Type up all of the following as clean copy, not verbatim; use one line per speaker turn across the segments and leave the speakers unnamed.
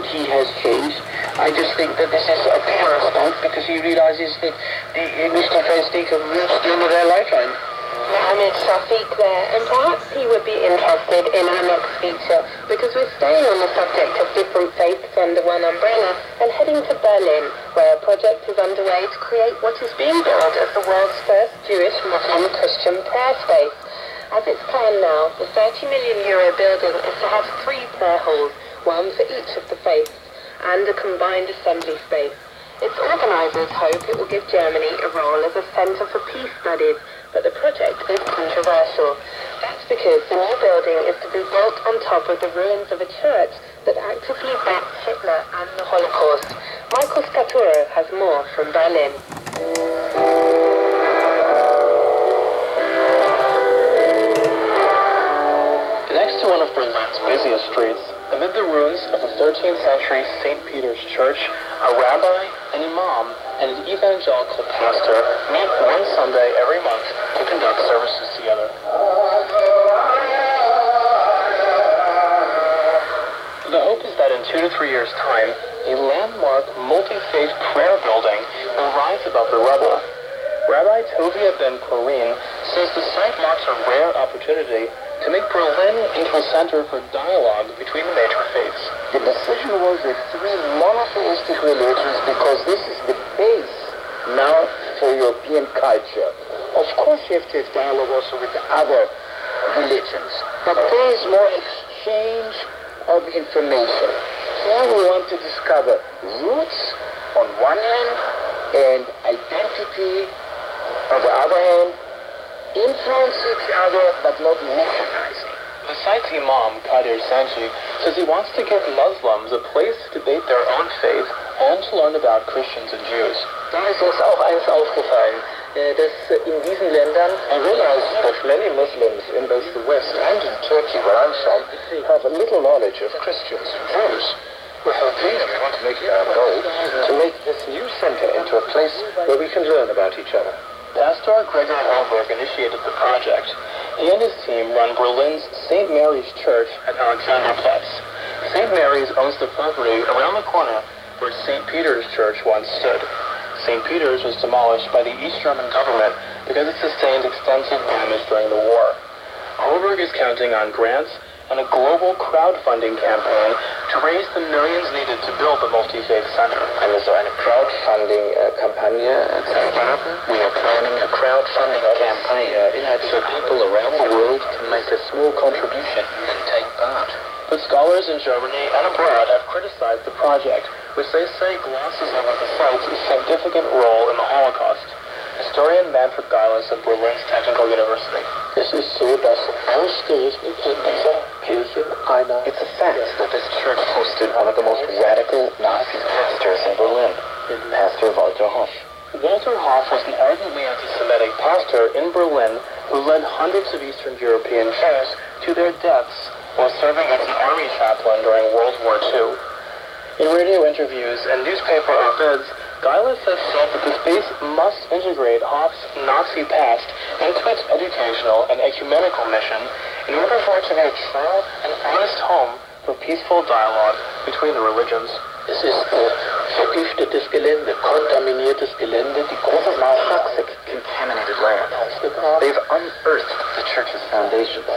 that he has changed. I just think that this is a pure stunt because he realizes that the Mustafa Sadiq have reached the end of their lifeline.
Mohammed Shafiq there, and perhaps he would be interested in our next feature because we're staying on the subject of different faiths under one umbrella and heading to Berlin, where a project is underway to create what is being billed as the world's first Jewish Muslim Christian prayer space. As it's planned now, the €30 million building is to have 3 prayer halls, one for each of the faiths, and a combined assembly space. Its organisers hope it will give Germany a role as a centre for peace studies, but the project is controversial. That's because the new building is to be built on top of the ruins of a church that actively backed Hitler and the Holocaust. Michael Scaturo has more from Berlin.
Next to one of Berlin's busiest streets, amid the ruins of a 13th century St. Peter's Church, a rabbi, an imam, and an evangelical pastor meet one Sunday every month to conduct services together. The hope is that in 2 to 3 years' time, a landmark multi-faith prayer building will rise above the rubble. Rabbi Tovia Ben-Korin says the site marks a rare opportunity to make Berlin into a center for dialogue between the major faiths.
The decision was the 3 monotheistic religions because this is the base now for European culture. Of course you have to have dialogue also with the other religions, but there is more exchange of information. Here we want to discover roots on one hand and identity on the other hand, influence each other but not mechanizing.
The site's imam, Kadir Sanji, says he wants to give Muslims a place to debate their own faith and to learn about Christians and Jews.
Da ist uns auch eins aufgefallen, dass in diesen Ländern I realize that many Muslims in both the West and in Turkey, where I'm from, have a little knowledge of Christians and Jews. We want to make it our goal to make this new center into a place where we can learn about each other.
Pastor Gregor Hellberg initiated the project. He and his team run Berlin's St. Mary's Church at Alexanderplatz. St. Mary's owns the property around the corner where St. Peter's Church once stood. St. Peter's was demolished by the East German government because it sustained extensive damage during the war. Hellberg is counting on grants and a global crowdfunding campaign to raise the millions needed to build the multi-faith center.
Also eine Crowdfunding-Kampagne We are planning a crowdfunding campaign so people around the world can make a small contribution and take part.
But scholars in Germany and abroad have criticized the project, which they say glosses over the site's significant role in the Holocaust. Historian Manfred Geilis of Berlin's Technical University.
Es ist so, dass ausgerechnet in dieser Kirche It's a fact that this church hosted one of the most radical Nazi pastors in Berlin, Pastor Walter Hoff.
Walter Hoff was an ardently anti-Semitic pastor in Berlin who led hundreds of Eastern European Jews to their deaths while serving as an army chaplain during World War II. In radio interviews and newspaper op-eds, Geilis has said that the space must integrate Hoff's Nazi past into its educational and ecumenical mission in order for it to be a true and honest home for peaceful dialogue between the religions.
Es ist vergiftetes Gelände, kontaminiertes Gelände, die große toxic, contaminated land. They've unearthed the church's foundations.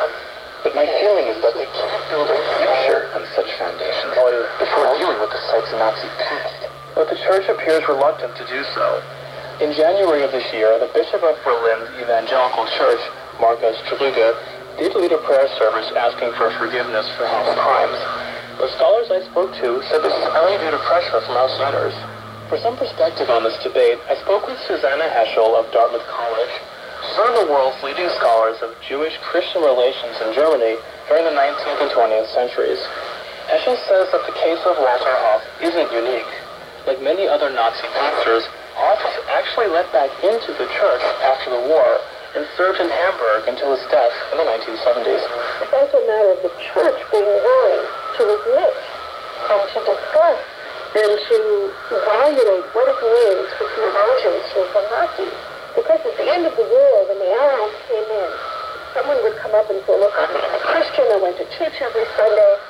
But my feeling is that they can't build a future on such foundations before dealing with the site's Nazi past.
But the church appears reluctant to do so. In January of this year, the Bishop of Berlin's Evangelical Church, Markus Trüger, did lead a prayer service asking for forgiveness for Hoff's crimes. The scholars I spoke to said this is only due to pressure from outsiders. For some perspective on this debate, I spoke with Susanna Heschel of Dartmouth College. She's one of the world's leading scholars of Jewish-Christian relations in Germany during the 19th and 20th centuries. Heschel says that the case of Walter Hoff isn't unique. Like many other Nazi pastors, Hoff was actually let back into the church after the war and served in Hamburg until his death in the 1970s.
It's also a matter of the church being willing to admit and to discuss and to evaluate what it means for conversions from the Nazis. Because at the end of the war, when the Allies came in, someone would come up and say, look, I'm a Christian, I went to church every Sunday,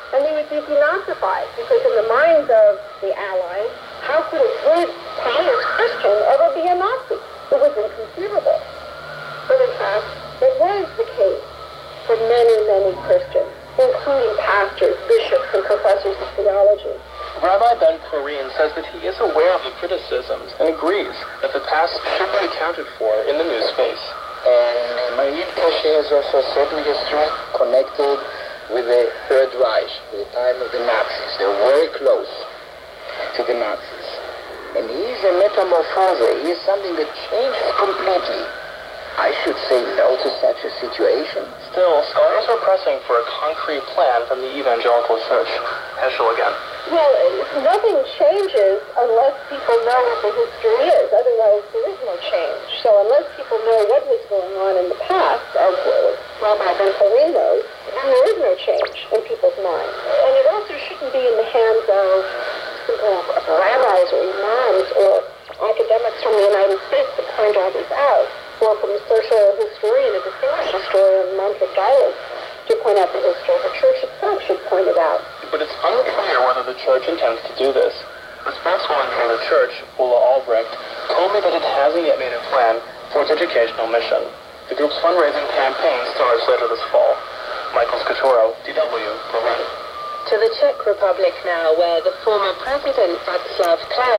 and they would be denazified, because in the minds of the Allies, how could a good, pious Christian ever be a Nazi? It was inconceivable. But in fact, it was the case for many, many Christians, including pastors, bishops, and professors of theology.
Rabbi Ben Koreen says that he is aware of the criticisms and agrees that the past should be accounted for in the new space.
And Marie Cochet has also certain history connected with the Third Reich, the time of the Nazis. They were very close to the Nazis. And he is a metamorphose. He is something that changes completely. I should say no to such a situation.
Still, scholars are pressing for a concrete plan from the evangelical church. Heschel again.
Well, nothing changes unless people know what the history is. Otherwise, there is no change. So unless people know what was going on in the past, as Rabbi Ben Koreen knows, then there is no change in people's minds. And it also shouldn't be in the hands of rabbis or imams or academics from the United States to point all this out, or from a social historian, a distinguished historian, Manfred Geiler, to point out the history. The church itself should point it out.
But it's unclear whether the church intends to do this. The spokeswoman for the church, Ulla Albrecht, told me that it hasn't yet made a plan for its educational mission. The group's fundraising campaign starts later this fall. Michael Scaturo, DW, Berlin.
To the Czech Republic now, where the former president, Václav Klaus,